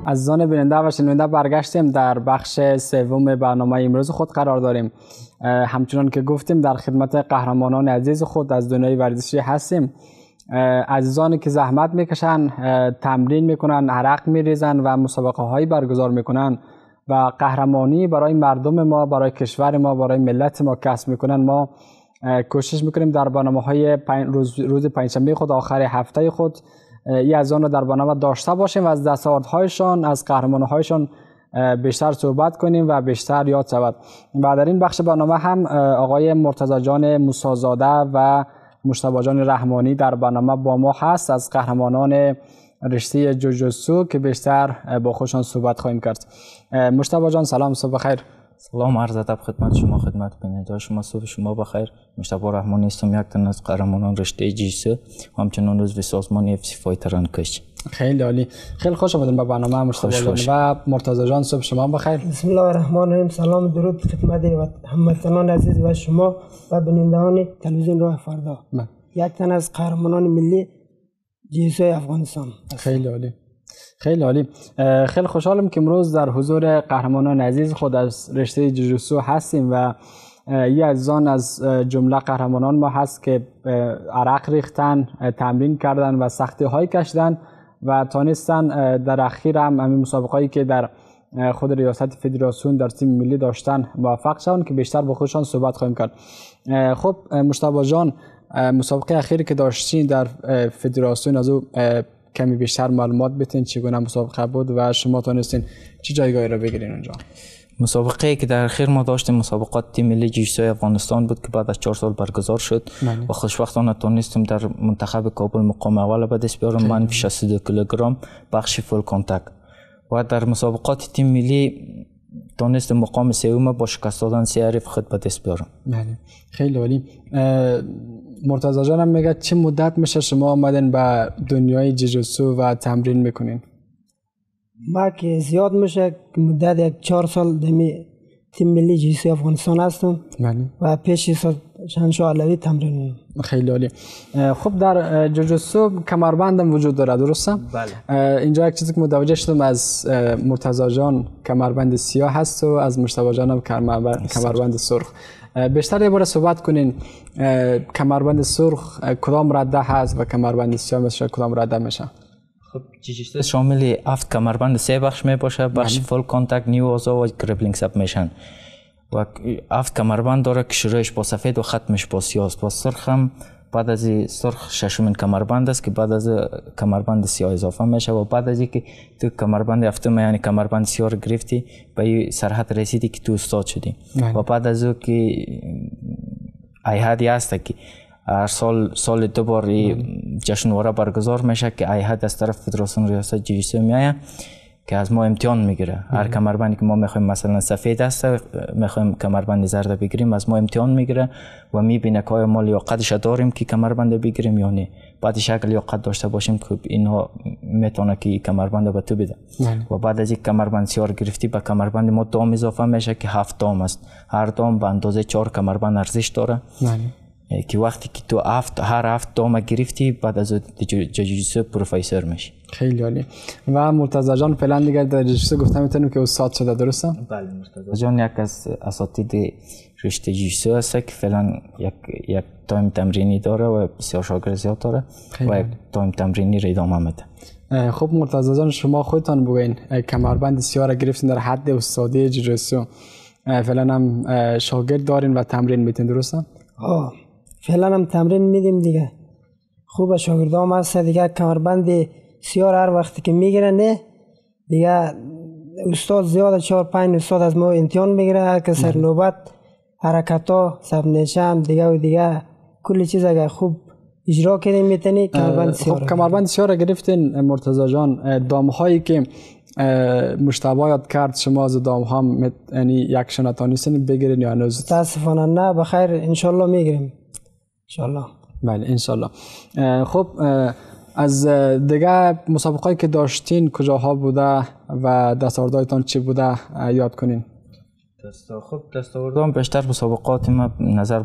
عزیزان بیننده و شنونده، برگشتیم در بخش سوم برنامه امروز خود قرار داریم. همچنان که گفتیم در خدمت قهرمانان عزیز خود از دنیای ورزشی هستیم. عزیزانی که زحمت میکشن، تمرین میکنن، عرق میریزن و مسابقه هایی برگزار میکنن و قهرمانی برای مردم ما، برای کشور ما، برای ملت ما کسب میکنن. ما کوشش میکنیم در برنامه‌های روز پنجشنبه خود، آخر هفته خود، این از آن را در برنامه داشته باشیم و از دستاوردهایشان، از قهرمانی‌هایشان بیشتر صحبت کنیم و بیشتر یاد شود. و در این بخش برنامه هم آقای مرتضی جان موسی‌زاده و مجتبی جان رحمانی در برنامه با ما هست، از قهرمانان رشته جوجوتسو که بیشتر با خودشان صحبت خواهیم کرد. مجتبی جان سلام، صبح بخیر. سلام عرض ادب خدمت شما، خدمت بیننده شما. صبح شما بخیر. مجتبی رحمانی هستم، یک تن از قهرمانان رشته جیسو و همچنین عضو سازمان اف سی فایتران کش. خیلی عالی، خیلی خوش آمدید به برنامه مجتبی جان و مرتضی جان. صبح شما بخیر. بسم الله الرحمن الرحیم. سلام درود خدمت هموطنان عزیز و شما و بینندگان تلویزیون راه فردا. یک تن از قهرمانان ملی جیسو افغانستان. خیلی عالی، خیلی عالی. خیلی خوشحالم که امروز در حضور قهرمانان عزیز خود از رشته جوجوتسو هستیم و یه عزیزان از جمله قهرمانان ما هست که عرق ریختن، تمرین کردن و سختی های کشیدن و تانستن در اخیر هم همین مسابقه‌ای که در خود ریاست فدراسیون در تیم ملی داشتن موفق شدن که بیشتر با خودشان صحبت خواهیم کرد. خب مجتبی جان، مسابقه اخیری که داشتین در فدراسیون، از او کمی بیشتر معلومات بتین، چگونه مسابقه بود و شما تونستین چه جایگاهی را بگیرین اونجا؟ مسابقه که در اخیر ما داشتیم مسابقات تیم ملی جیسو افغانستان بود که بعد از 4 سال برگزار شد و خوشبختانه تونستیم در منتخب کابل مقام اول به دست بیارم. من 62 کیلوگرم بخش فول کانتاکت و در مسابقات تیم ملی تونستیم مقام سوم با شکست دادن 3 حریف خود به دست بیارم. خیلی عالی. مرتضی جان هم میگه چه مدت میشه شما آمدین به دنیای جوجوتسو و تمرین میکنین؟ ما که زیاد میشه مدت 4 سال دمی تیم ملی جیسو افغانستان هستم و پیش شانشو علوی تمرین میکنم. خیلی عالی. خب در جوجوتسو کمربند هم وجود داره، درسته؟ بله. اینجا یک چیزی که متوجه شدم از مرتضی جان کمربند سیاه هست و از مجتبی جان هم کمربند سرخ. بیشتر یه بار صحبت کنین، کمربند سرخ کدام رده هست و کمربند سیاه مثل کدام رده میشه؟ خب جوجوتسو شامل 7 کمربند 3 بخش می باشه، بخش فول کانتاکت، نیو آزا و گریپلینگ سابمیشن و 7 کمربند داره که شروعش با سفید و ختمش با سیاه است. با سرخ هم بعد از سرخ ششمین کمربند است که بعد از کمربند سیاه اضافه میشه و بعد از اینکه تو کمربند هفتم یعنی کمربند سیاه رو گرفتی به سرحد رسیدی که تو استاد شدی و بعد از او که ایهادی هست که هر سال 2 بار جشنواره برگزار میشه که ایهاد از طرف فدراسیون ریاست جوجوتسو میآید که از ما امتحان میگیره. هر کمربندی که ما میخوایم مثلا سفید است میخوایم کمربند زرد بگیریم، از ما امتحان میگیره و میبینه که آیا ما لیاقتش داریم که کمربند بگیریم یا نه. بعدش اگه لیاقت داشته باشیم که اینها میتونه که کمربند به تو بده و بعد از این کمربند سیاه گرفتی به کمربند ما دام اضافه میشه که 7 دام است. هر دام به اندازه 4 کمربند ارزش داره که وقتی که تو هر 7 دام گرفتی بعد از جوجوتسو پروفسور میشی. خیلی عالی. و مرتضی جان فعلا دیگه در جوجوتسو گفتم میتونم که استاد شده، درسته؟ بله، مرتضی جان یک از اساتید رشته جوجوتسو است که فعلا یک تایم تمرینی داره و بسیار شاگرد زیاد داره و یک تایم تمرینی را ادامه میده. خب مرتضی جان شما خودتان بگین کمربند سیاه را گرفتین در حد استادی جوجوتسو، فعلا هم شاگرد دارین و تمرین میتین، درسته؟ فعلا هم تمرین میدیم دیگه. خوب شاگردام هست دیگه. کمربند سیاه هر وقتی که میگیرن نه دیگه استاد زیاد 4-5 استاد از ما امتحان میگیره، هر که سر نوبت حرکتا سبنشم دیگه و دیگه کلی چیز اگه خوب اجرا کنیم میتونی کمربند سیاه. خب کمربند سیاه را گرفتین مرتضی جان، دام هایی که مجتبی یاد کرد شما از دام هم یعنی یک شناتانیستین بگیرین یا هنوز؟ متاسفانه نه، بخیر انشالله میگیریم انشالله. بله انشالله. خب از دیگه مسابقه‌ای که داشتین کجاها بوده و دستاوردهایتان چی بوده یاد کنین؟ خب دستاوردام بیشتر مسابقات ما نظر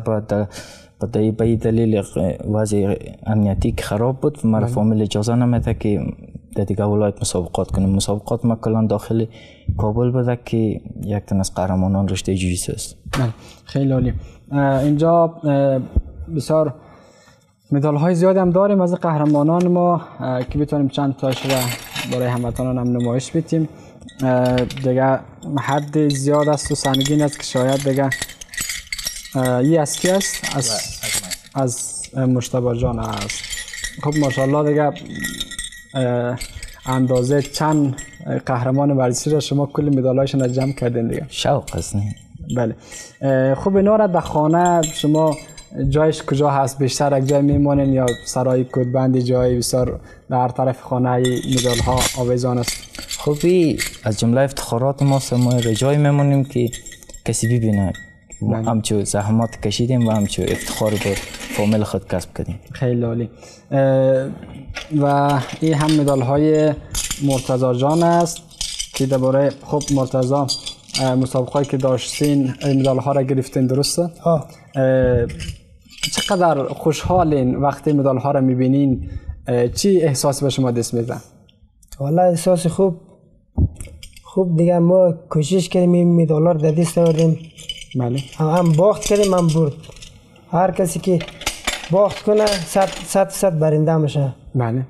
به دلیل وضع امنیتی که خراب بود مرا فامیل اجازه نمیده که در دیگه ولایت مسابقات کنیم. مسابقات ما کلا داخل کابل بوده که یک تن از قهرمانان رشته جوجیتسو است. خیلی عالی. اینجا بسیار مدال های زیادی هم داریم از قهرمانان ما که بتونیم چند تاش را برای هموطنان هم نمایش بدیم. دیگه حد زیاد است و سنگین است که شاید دیگه این از کی است؟ از مجتبی جان است. خب ماشاءالله دیگه اندازه چند قهرمان ورزشی را شما کل مدالایشون را جمع کردین دیگه. شوق است نه؟ بله. خب اینا را در خانه شما جایش کجا هست؟ بیشتر یک جای میمونین یا سرای کودبندی جایی بسیار در طرف خانه مدال ها آویزان است؟ خب از جمله افتخارات ما ما جایی میمونیم که کسی ببینه همچو زحمات کشیدیم و همچو افتخار به فامیل خود کسب کردیم. خیلی عالی. و این هم مدال های مرتضی جان است که درباره خب مرتضی مسابقه‌ای که داشتین مدال ها را گرفتین درسته؟ چقدر خوشحالین وقتی مدال ها را میبینین؟ چی احساس به شما دست میده؟ والا احساس خوب دیگه ما کوشش کردیم این مدال ها رو در دست آوردیم. بله. هم باخت کردیم هم برد. هر کسی که باخت کنه 100% برنده میشه. بله.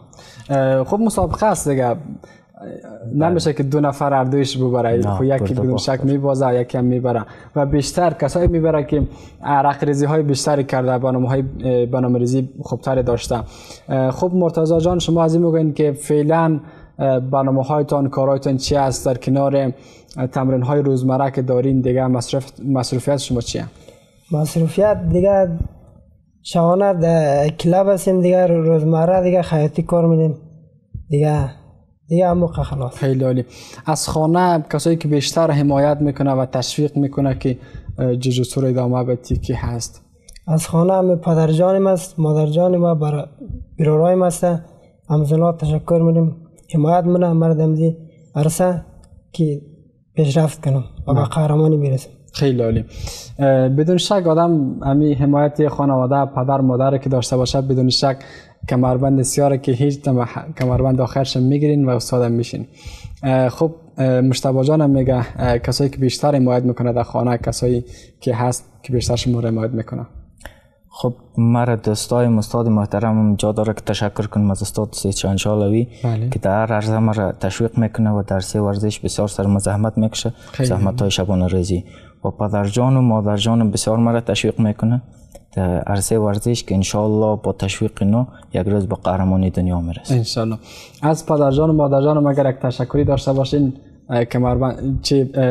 خب مسابقه است دیگه، نمیشه که دو نفر هر دویش ببره. خب یکی بدون شک میبازه یکی هم میبره و بیشتر کسایی میبره که عرق ریزی های بیشتری کرده، برنامه‌ریزی خوبتری داشته. خب مرتضی جان شما از این میگوین که فعلا برنامه هایتان کارهایتان چی است؟ در کنار تمرین های روزمره که دارین دیگه مصروفیت شما چیه؟ مصروفیت دیگه شبانه در کلاب هستیم دیگه، روزمره دیگه خیاطی کار میدیم دیگه موقع خلاص. خیلی عالی. از خانه کسایی که بیشتر حمایت میکنه و تشویق میکنه که جوجیتسو رو ادامه بدی کی هست؟ از خانه هم پدر جانم است، مادر جانم و برادرایم است. همزنا تشکر میدیم حمایت منه مردم دی عرصه که پیشرفت کنم و به قهرمانی برسم. خیلی عالی. بدون شک آدم همین حمایت خانواده پدر مادر که داشته باشه بدون شک کمربند سیاره که هیچ کمربند آخرش میگیرین و استادم میشین. خب مجتبی جان هم میگه کسایی که بیشتر حمایت میکنه در خانه کسایی که هست که بیشتر شما حمایت میکنه. خب مرا دوستای استاد محترمم جا داره که تشکر کنم از استاد سید شاهنشاه که در هر عرصه مرا تشویق میکنه و در سه ورزش بسیار سر زحمت میکشه، زحمت های شبانه ریزی و پدر جان و مادر جان بسیار مرا تشویق میکنه در عرصه ورزش که انشالله با تشویق اینا یک روز به قهرمانی دنیا میرسه انشالله. از پدر جان و مادر جان اگر یک تشکری داشته باشین کمربند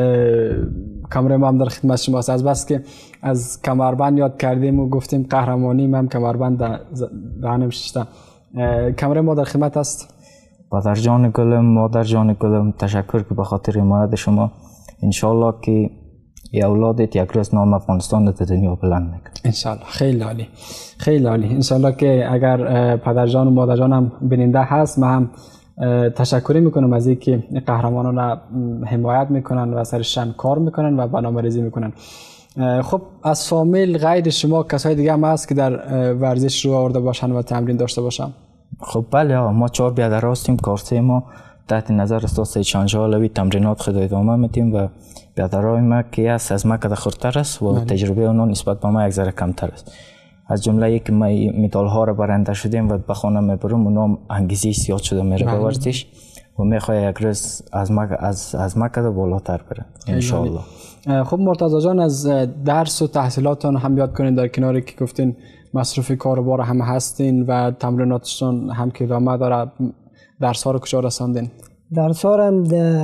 کامره ما هم در خدمت شماست. از بس که از کمربند یاد کردیم و گفتیم قهرمانی ما هم کمربند دهنم ششته. کامره ما در خدمت است. پدر جان گلم مادر جان گلم تشکر که به خاطر حمایت شما انشالله که ای اولادت یک روز نام افغانستان در دنیا بلند میکنه انشالله. خیلی عالی خیلی عالی. انشالله که اگر پدر جان و مادر جان هم بیننده هست ما هم تشکری میکنم از اینکه قهرمانان را حمایت میکنن و سرشان کار میکنن و برنامه‌ریزی میکنن. خب از فامیل غیر شما کسای دیگه هم هست که در ورزش رو آورده باشن و تمرین داشته باشن؟ خب بله ما 4 برادر هستیم. کارسه ما تحت نظر استاد سید شاهنشاه تمرینات خود ادامه میدیم و برادرای ما که از ما که خردتر است و تجربه اونها نسبت به ما یک ذره کمتر است. از جمله یک ما مدال ها را برنده شدیم و به خانه میبرم اونها انگیزه زیاد شده میره به ورزش و میخواد یک روز از ما که بالاتر بره انشاءالله. خب مرتضی جان از درس و تحصیلاتون هم یاد کنین در کناری که گفتین مصروف کاروبار هم هستین و تمریناتشون هم که ادامه داره. درس ها رو کجا رساندین؟ درس ها رو هم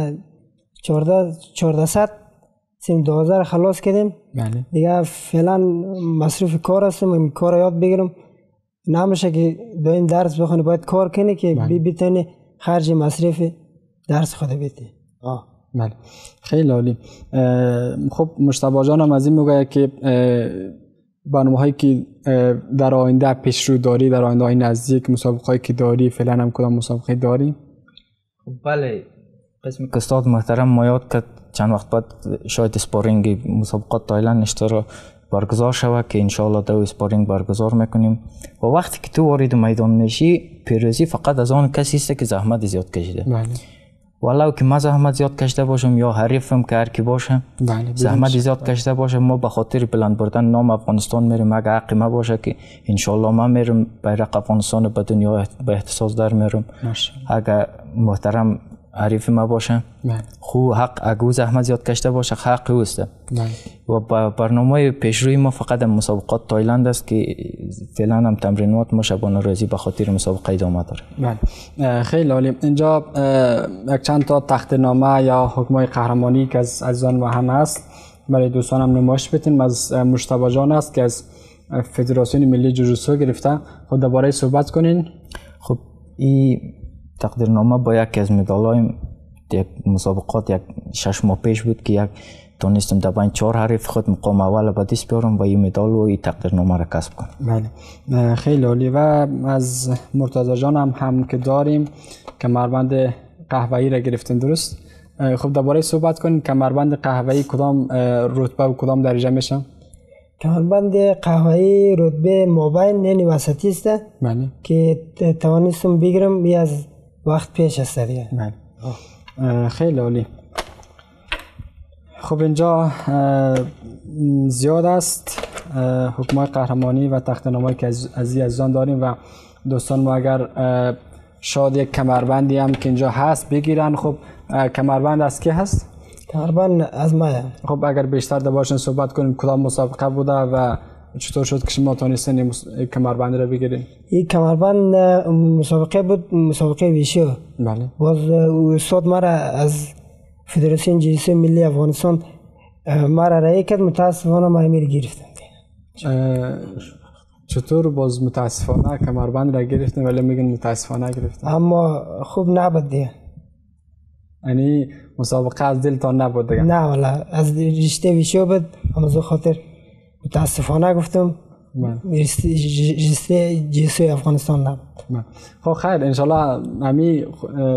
1400 12 خلاص کردیم. بله. دیگه فعلا مصروف کار هستم و کار یاد بگیرم. نمیشه که دائم درس بخونی، باید کار کنی که بتونی خرج مصرف درس خود بدی. بله خیلی عالی. خب مجتبی جان هم از این میگه که برنامه هایی که در آینده پیش رو داری، در آینده های نزدیک مسابقه هایی که داری فعلا هم کدام مسابقه داری؟ خب بله قسمی که استاد محترم ما یاد کرد چند وقت بعد شاید اسپارینگ مسابقات تایلند اشترا برگزار شود که انشالله 2 اسپارینگ برگزار میکنیم و وقتی که تو وارد میدان میشی پیروزی فقط از آن کسی است که زحمت زیاد کشیده. ولو که ما زحمت زیاد کشیده باشم یا حریفم که هر کی باشه زحمت زیاد کشیده باشه، ما به خاطر بلند بردن نام افغانستان میریم. اگه حق ما باشه که انشالله ما میرم بیرق افغانستان به دنیا به احتساس در میرم. اگه محترم حریف ما باشه خو حق اگه زحمت زیاد کشیده باشه حق اوست. و برنامه پیشروی ما فقط مسابقات تایلند است که فعلا هم تمرینات ما شبانه روزی به خاطر مسابقه ادامه داره. خیلی عالی. اینجا یک چند تا تختنامه یا حکمای قهرمانی که از عزیزان ما هم هست برای دوستانم نمایش بدین. از مجتبی جان است که از فدراسیون ملی جوجوتسو گرفته، خود درباره صحبت کنین. خب این تقدیرنامه با یکی از مدال‌های یک مسابقات یک 6 ماه پیش بود که یک تونستم در بین 4 حریف خود مقام اول به دست بیارم و این مدال و این تقدیرنامه را کسب کنم. بله خیلی عالی. و از مرتضی جان هم که داریم کمربند قهوه‌ای را گرفتن، درست؟ خب درباره صحبت کنیم. کمربند قهوه‌ای کدام رتبه و کدام درجه میشه؟ کمربند قهوه‌ای رتبه مابین یعنی وسطی است که توانستم بگیرم از وقت پیش است دیگه. خیلی عالی. خب اینجا زیاد است حکمای قهرمانی و تختنامه‌ای که از عزیزان داریم و دوستان ما اگر شاید یک کمربندی هم که اینجا هست بگیرن. خب کمربند از کی هست؟ کمربند از ما. خب اگر بیشتر دربارش صحبت کنیم کدام مسابقه بوده و چطور شد که شما تونستین این کمربند را بگیرین؟ این کمربند مسابقه بود، مسابقه ویشو. بله. باز استاد ما را از فدراسیون جوجوتسو ملی افغانستان ما را رای کرد، متاسفانه ما امیر گرفتم. چطور باز متاسفانه کمربند را گرفتن ولی میگن متاسفانه گرفتن؟ اما خوب نبود دیگه. یعنی مسابقه از دلتان نبود دیگه؟ نه والا از رشته ویشو بود، اما از خاطر متاسفانه گفتم رشته جوجوتسو افغانستان نبود. خب خیر انشالله همی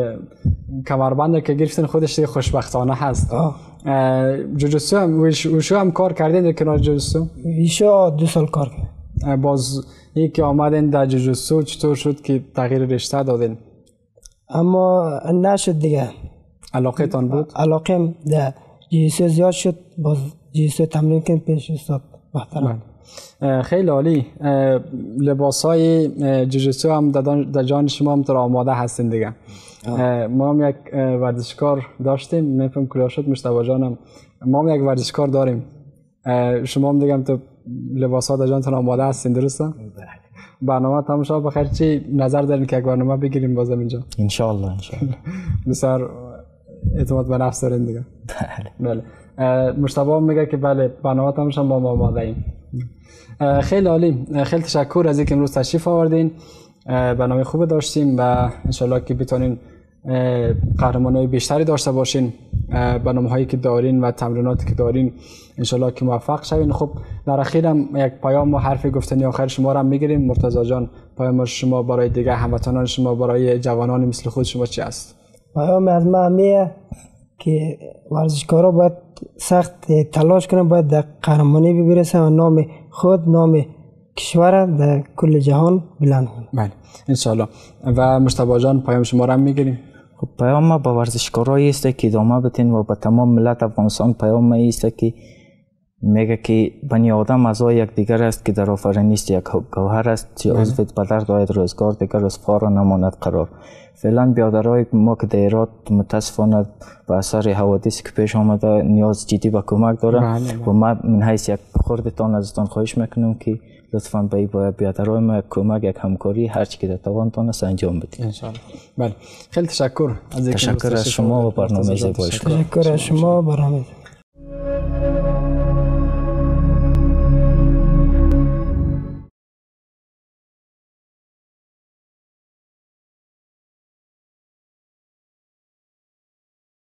کمربند که گرفتن خودش خوشبختانه هست. جوجوتسو هم وشو هم کار کردین در کنار جوجوتسو؟ ویشو 2 سال کار کرد. باز یکی آمدین در جوجوتسو چطور شد که تغییر رشته دادین؟ اما نشد دیگه. علاقه تان بود؟ علاقه در جوجوتسو زیاد شد، باز جوجوتسو تمرین کردم پیش استاد محترم. خیلی عالی. لباسای جوجوتسو هم در جان شما هم آماده هستین دیگه. ما هم یک ورزشکار داشتیم، نمی‌فهم کجا شد مجتبی جانم. ما هم یک ورزشکار داریم. شما هم دیگه هم تو لباسا در جانتون آماده هستین، درسته؟ برنامه تمام شد بخیر. چی نظر دارین که یک برنامه بگیریم بازم اینجا؟ ان شاء الله. بسیار اعتماد به نفس دارین دیگه. بله. مجتبی میگه که بله برنامه تمام شد ما آماده ایم. خیلی عالی. خیلی تشکر از اینکه امروز تشریف آوردین. برنامه خوب داشتیم و انشالله که بتونین قهرمانای بیشتری داشته باشین. برنامه‌هایی که دارین و تمریناتی که دارین انشالله که موفق شوین. خب در اخیرم یک پیام و حرف گفتنی آخر شما را میگیریم. مرتضی جان پیام شما برای دیگه هموطنان شما، برای جوانان مثل خود شما چی است؟ پیام از من میه که ورزشکارا باید سخت تلاش کنن، باید در قهرمانی برسن و نام خود نام کشور در کل جهان بلند کنن. بله انشالله. و مجتبی جان پیام شما را میگیریم. خب پیام ما به ورزشکارایی است که ادامه بدین و به تمام ملت افغانستان پیام ما است که میگه که بنی آدم اعضای یک دیگر است که در آفرینش یک گوهر است چه عضوت به درد آید روزگار دیگر از فار نماند قرار. فعلا بیادرهای ما که در ایراد متاسفانه به اثر حوادثی که پیش آمده نیاز جدی به کمک داره و ما من حیث یک خردتان ازتان خواهش میکنم که لطفاً به بیادرهای ما کمک، یک همکاری هر چی که در توانتان است انجام بدید. ان شاء الله. بله خیلی تشکر از شما و برنامه زیبای شما. تشکر از شما برنامه